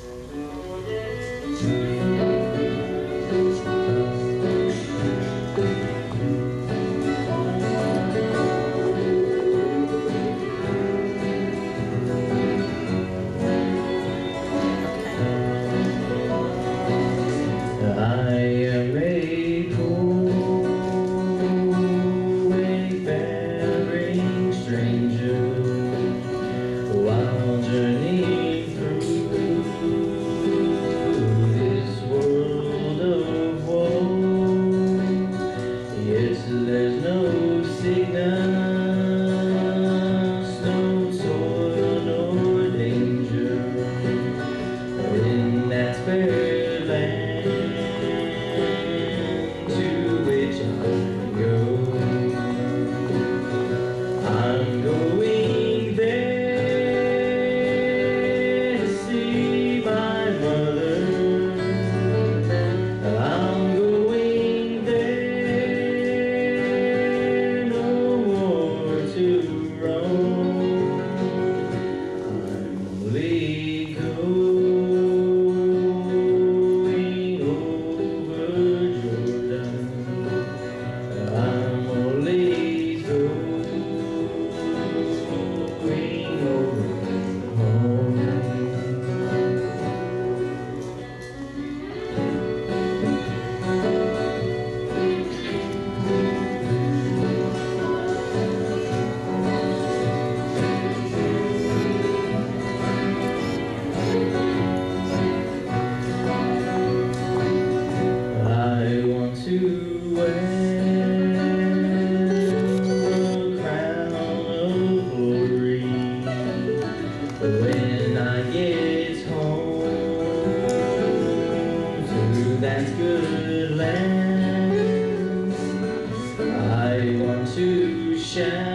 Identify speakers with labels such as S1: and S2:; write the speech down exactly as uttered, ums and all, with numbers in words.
S1: There's no sickness, no toil, nor danger in that fair land to which I go. I'm going there to see my mother. I'm going there no more to roam. I'm only going over Jordan. I'm only going over home. I want to wear a crown of glory when I get home to that good land. I want to shine